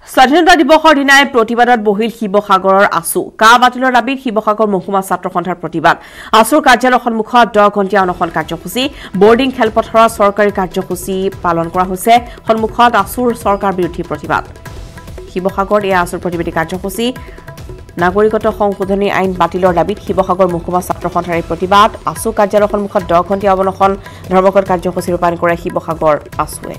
স্বাধীনতা দিৱসৰ দিনাই প্ৰতিবাদত বহিল শিৱসাগৰৰ আছু কা বাতিলৰ দাবীত শিৱসাগৰ মহকুমা ছাত্ৰ সন্থাৰ প্ৰতিবাদ আছুৰ কাৰ্যালয়ৰ সন্মুখত 10 ঘণ্টীয়া অনশন কাৰ্যসূচী বৰ্ডিং খেলপথাৰৰ চৰকাৰী কাৰ্যসূচী পালন কৰা হৈছে সন্মুখত আছুৰ চৰকাৰ বিৰোধী প্ৰতিবাদ শিৱসাগৰ এই আছুৰ প্ৰতিবাদী কাৰ্যসূচী নাগৰিকত্ব সংশোধনী আইন বাতিলৰ দাবীত শিৱসাগৰ মহকুমা ছাত্ৰ সন্থাৰ প্ৰতিবাদ আছু কাৰ্যালয়ৰ সন্মুখত 10 ঘণ্টীয়া অনশন ধৰ্মঘট কাৰ্যসূচী ৰূপায়ণ কৰে শিৱসাগৰ আছুৱে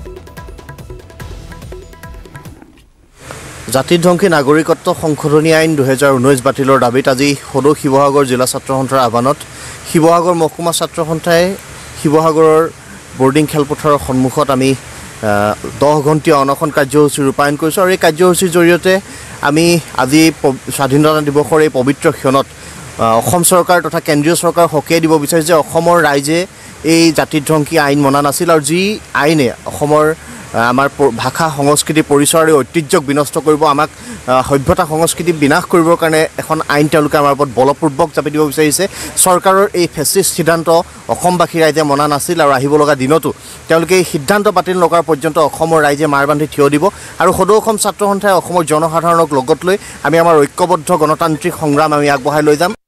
জাতিধ্বংসী নাগৰিকত্ব সংশোধনী আইন 2019 বাতিলৰ দাবীত আজি সদৌ শিৱসাগৰ জিলা ছাত্ৰ সন্থাৰ আহ্বানত শিৱসাগৰ মহকুমা ছাত্ৰ সন্থাই শিৱসাগৰৰ বৰ্ডিং খেলপথাৰৰ সন্মুখত আমি 10 ঘণ্টীয়া অনশন কাৰ্যসূচী ৰূপায়ণ কৰিছোঁ আৰু এই কাৰ্যসূচীৰ জৰিয়তে আমি আজি স্বাধীনতা দিৱসৰ এই পবিত্ৰ ক্ষণত অসম চৰকাৰ তথা কেন্দ্ৰীয় চৰকাৰ হকিয়াই দিব বিচাৰিছে যে অসমৰ ৰাইজে এই জাতিধ্বংসী আইন মনা নাছিল আৰু যি আইনে অসমৰ আমাৰ ভাষা সংস্কৃতি পৰিচয় আৰু ঐতিহ্যক বিনষ্ট কৰিব আমাক সভ্যতা সংস্কৃতি বিনাশ কৰিবৰ কাৰণে এখন আইন তেওঁলোকে আমাৰ ওপৰত বলপূৰ্বক জাপি দিব বিচাৰিছে চৰকাৰৰ এই ফেচিষ্ট সিদ্ধান্ত অসমবাসী ৰাইজে মনা নাছিল আৰু আহিব লগা দিনতো তেওঁলোকে এই সিদ্ধান্ত বাতিল নকৰাৰ পৰ্যন্ত অসমৰ ৰাইজে মাৰ বান্ধি থিয় দিব আৰু সদৌ অসম ছাত্ৰ সন্থাই অসমৰ জনসাধাৰণক লগত লৈ আমি আমাৰ ঐক্যবদ্ধ গণতান্ত্ৰিক সংগ্ৰাম আমি আগবঢ়াই লৈ যাম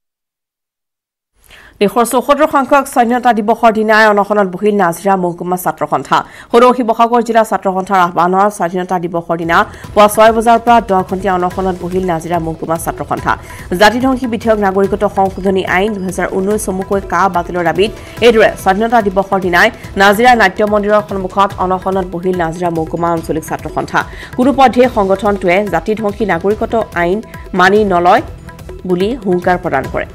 দেশৰ ৭৪ সংখ্যক স্বাধীনতা দিৱসৰ দিনাই অনশনত বহিল নাজিৰা মহকুমা ছাত্ৰ সন্থা সদৌ শিৱসাগৰ জিলা ছাত্ৰ সন্থাৰ আহ্বানৰ স্বাধীনতা দিৱসৰ দিনা পুৱা 6 বজাৰ পৰা 10 ঘণ্টীয়া অনশনত বহিল নাজিৰা মহকুমা ছাত্ৰ সন্থা জাতিধ্বংসী বিধেয়ক নাগৰিকত্ব সংশোধনী আইন 2019 চমুকৈ কা বাতিলৰ দাবীত এইদৰে স্বাধীনতা দিৱসৰ দিনাই নাজিৰা নাট্য মন্দিৰৰ সন্মুখত অনশনত বহিল নাজিৰা মহকুমা আঞ্চলিক ছাত্ৰ সন্থা কোনো পধ্যে সংগঠনটোৱে জাতিধ্বংসী নাগৰিকত্ব আইন মানি নলয় বুলি হুংকাৰ প্ৰদান কৰে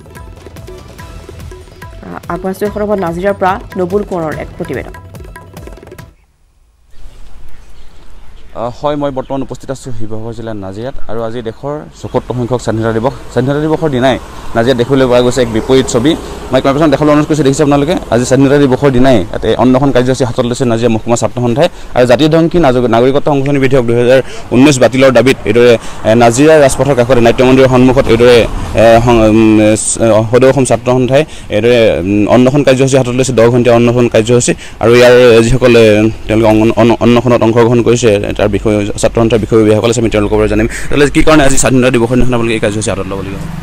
আগবাছৰ খবৰত নাজিৰাৰ পৰা নবুল কোঁৱৰৰ এক প্ৰতিবেদন হয় মই বৰ্তমান উপস্থিত আছো শিৱসাগৰ জিলাৰ নাজিৰাত আৰু আজি দেশৰ ৭৪ সংখ্যক স্বাধীনতা দিৱসৰ দিনাই নাজিৰাত দেখিবলৈ পোৱা গৈছে এক বিপৰীত ছবি মই কৰ্পৰেশ্যন দেখাবলৈ অনুৰোধ কৰিছোঁ দেখিছে আপোনালোকে আজি স্বাধীনতা দিৱসৰ দিনাই ইয়াতে অনশন কাৰ্যসূচী হাতত লৈছে নাজিৰা মহকুমা ছাত্ৰ সন্থাই আৰু জাতিধ্বংসী নাগৰিকত্ব সংশোধনী বিধেয়ক 2019 বাতিলৰ দাবীত এইদৰে নাজিৰা ৰাজপথৰ কাষতে নাট্য মন্দিৰৰ সন্মুখত এইদৰে সদৌ অসম ছাত্ৰ সন্থাই এইদৰে অনশন কাৰ্যসূচী হাতত লৈছে 10 ঘণ্টীয়া অনশন কাৰ্যসূচী আৰু ইয়াৰ যিসকলে তেওঁলোকে অনশনত অংশগ্ৰহণ কৰিছে তাৰ বিষয়ে ছাত্ৰ সন্থাৰ বিষয়ববীয়াসকলে আমি তেওঁলোকৰ পৰা জানিম কি কাৰণে আজি স্বাধীনতা দিৱসৰ দিনা আপোনালোকে এই কাৰ্যসূচী হাতত ল'বলগীয়া হ'ল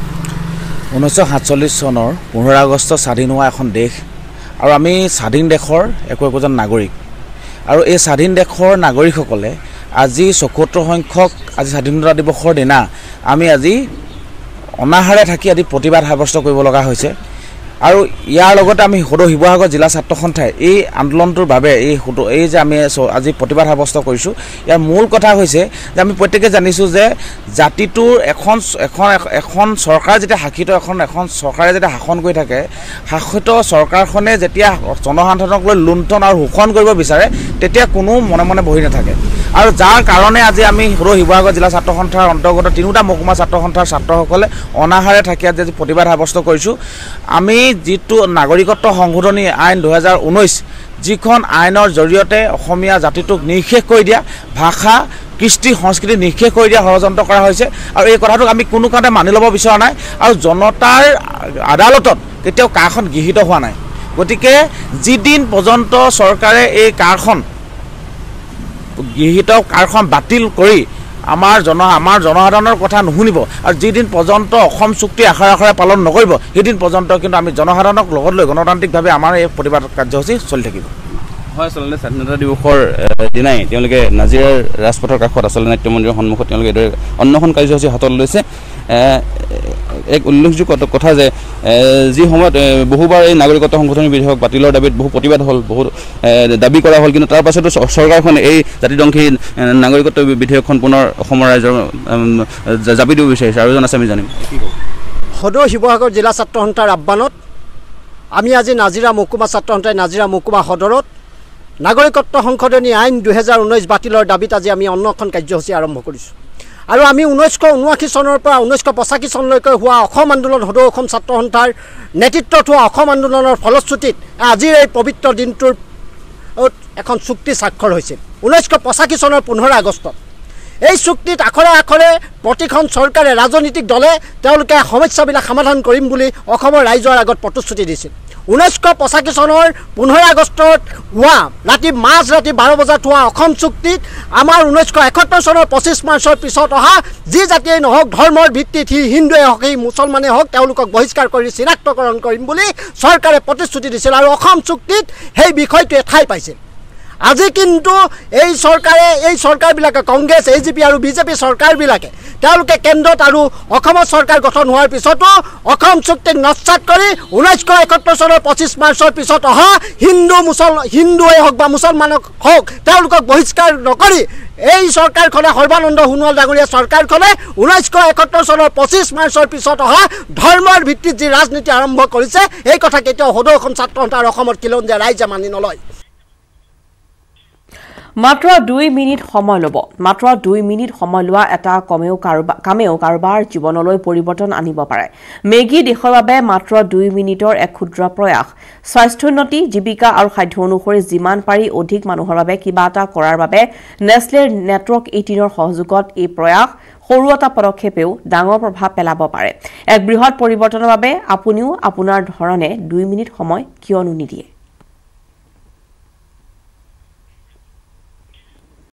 1947 চনৰ 15 আগষ্ট স্বাধীন হোৱা এখন দেশ আৰু আমি স্বাধীন দেশৰ একোজন নাগৰিক আৰু এই স্বাধীন দেশৰ নাগৰিকসকলে আজি ৭৪ সংখ্যক আজি স্বাধীনতা দিৱসৰ দিনা আমি আজি অনাহাৰে থাকি আজি প্ৰতিবাদ সাব্যস্ত কৰিব লগা হৈছে আৰু ইয়াৰ লগতে আমি সদৌ শিৱসাগৰ জিলা ছাত্ৰ সন্থাই এই আন্দোলনটোৰ বাবে এই যে আমি আজি প্ৰতিবাদ সাব্যস্ত কৰিছোঁ ইয়াৰ মূল কথা হৈছে যে আমি প্ৰত্যেকে জানিছোঁ যে জাতিটোৰ এখন চৰকাৰ যেতিয়া শাসিত এখন চৰকাৰে যেতিয়া শাসন কৰি থাকে শাসিত চৰকাৰখনে যেতিয়া জনসাধাৰণক লৈ লুণ্ঠন আৰু শোষণ কৰিব বিচাৰে তেতিয়া কোনো মনে মনে বহি নাথাকে আৰু যাৰ কাৰণে আজি আমি সদৌ শিৱসাগৰ জিলা ছাত্ৰ সন্থাৰ অন্তৰ্গত তিনিটা মহকুমা ছাত্ৰ সন্থাৰ ছাত্ৰসকলে অনাহাৰে থাকি আজি প্ৰতিবাদ সাব্যস্ত কৰিছোঁ আমি যিটো নাগৰিকত্ব সংশোধনী আইন 2019 যিখন আইনৰ জৰিয়তে অসমীয়া জাতিটোক নিৰ্শেষ কৰি দিয়া ভাষা কৃষ্টি সংস্কৃতি নিৰ্শেষ কৰি দিয়া ষড়যন্ত্ৰ কৰা হৈছে আৰু এই কথাটোক আমি কোনো কাৰণতে মানি ল'ব বিচৰা নাই আৰু জনতাৰ আদালতত কেতিয়াও কাৰখন গৃহীত হোৱা নাই গতিকে যিদিন পৰ্যন্ত চৰকাৰে এই কাৰখন গৃহীত কাৰখন বাতিল কৰি আমাৰ জনসাধাৰণৰ কথা নুশুনিব আৰু যিদিন পৰ্যন্ত অসম চুক্তি আখৰে পালন নকৰিব সেইদিন পৰ্যন্ত কিন্তু আমি জনসাধাৰণক লগত লৈ গণতান্ত্ৰিকভাৱে আমাৰ এই প্ৰতিবাদ কাৰ্যসূচী চলি থাকিব হয় আচলতে স্বাধীনতা দিৱসৰ দিনাই তেওঁলোকে নাজিৰাৰ ৰাজপথৰ কাষত আচলতে নাট্য মন্দিৰৰ সন্মুখত তেওঁলোকে এইদৰে অনশন কাৰ্যসূচী হাতত লৈছে এক উল্লেখযোগ্য কথা যে যি সময়ত বহুবাৰ এই নাগৰিকত্ব সংশোধনী বিধেয়ক বাতিলৰ দাবীত বহু প্ৰতিবাদ হ'ল বহুত দাবী কৰা হ'ল কিন্তু তাৰ পাছতো চৰকাৰখনে এই জাতিধ্বংসী নাগৰিকত্ব বিধেয়কখন পুনৰ অসমৰ ৰাইজৰ জাপি দিব বিচাৰিছে আৰু এজন আছে আমি জানিম সদৌ শিৱসাগৰ জিলা ছাত্ৰ সন্থাৰ আহ্বানত আমি আজি নাজিৰা মহকুমা ছাত্ৰ সন্থাই নাজিৰা মহকুমা সদৰত নাগৰিকত্ব সংশোধনী আইন 2019 বাতিলৰ দাবীত আজি আমি অনশন কাৰ্যসূচী আৰম্ভ কৰিছোঁ আৰু আমি 1979 চনৰ পৰা 1985 চনলৈকে হোৱা অসম আন্দোলন সদৌ অসম ছাত্ৰ সন্থাৰ নেতৃত্বত হোৱা অসম আন্দোলনৰ ফলশ্ৰুতিত আজিৰ এই পবিত্ৰ দিনটোৰ এখন চুক্তি স্বাক্ষৰ হৈছিল 1985 চনৰ 15 আগষ্টত এই চুক্তিত আখৰে আখৰে প্ৰতিখন চৰকাৰে ৰাজনৈতিক দলে তেওঁলোকে সমস্যাবিলাক সমাধান কৰিম বুলি অসমৰ ৰাইজৰ আগত প্ৰতিশ্ৰুতি দিছিল 1985 চনৰ 15 আগষ্টত হোৱা মাজ ৰাতি 12 বজাত হোৱা অসম চুক্তিত আমাৰ 1971 চনৰ 25 মাৰ্চৰ পিছত অহা যি জাতিয়ে নহওক ধৰ্মৰ ভিত্তিত হিন্দুৱে হওক মুছলমানে হওক তেওঁলোকক বহিষ্কাৰ কৰি চিনাক্তকৰণ কৰিম বুলি চৰকাৰে প্ৰতিশ্ৰুতি দিছিল আৰু অসম চুক্তিত সেই বিষয়টোৱে ঠাই পাইছিল আজি কিন্তু এই চৰকাৰবিলাকে কংগ্ৰেছ এজিপি আৰু বিজেপি চৰকাৰবিলাকে তেওঁলোকে কেন্দ্ৰত আৰু অসমৰ চৰকাৰ গঠন হোৱাৰ পিছতো অসম চুক্তিক নস্যাৎ কৰি 1971 চনৰ 25 মাৰ্চৰ পিছত অহা হিন্দুৱে হওক বা মুছলমানক হওক তেওঁলোকক বহিষ্কাৰ নকৰি এই চৰকাৰখনে সৰ্বানন্দ সোণোৱাল ডাঙৰীয়া চৰকাৰখনে 1971 চনৰ 25 মাৰ্চৰ পিছত অহা ধৰ্মৰ ভিত্তিত যি ৰাজনীতি আৰম্ভ কৰিছে এই কথা কেতিয়াও সদৌ অসম ছাত্ৰ সন্থা আৰু অসমৰ খিলঞ্জীয়া ৰাইজে মানি নলয় মাত্ৰ 2 মিনিট সময় ল'ব মাত্ৰ 2 মিনিট সময় লোৱা এটা কামেও কাৰোবাৰ জীৱনলৈ পৰিৱৰ্তন আনিব পাৰে মেগী দেশৰ বাবে মাত্ৰ 2 মিনিটৰ এক ক্ষুদ্ৰ প্ৰয়াস স্বাস্থ্যোন্নতি জীৱিকা আৰু সাধ্য অনুসৰি যিমান পাৰি অধিক মানুহৰ বাবে কিবা এটা কৰাৰ বাবে নেছলেৰ নেটৱৰ্ক 18ৰ সহযোগত এই প্ৰয়াস সৰু এটা পদক্ষেপেও ডাঙৰ প্ৰভাৱ পেলাব পাৰে এক বৃহৎ পৰিৱৰ্তনৰ বাবে আপুনিও আপোনাৰ ধৰণে 2 মিনিট সময় কিয়নো নিদিয়ে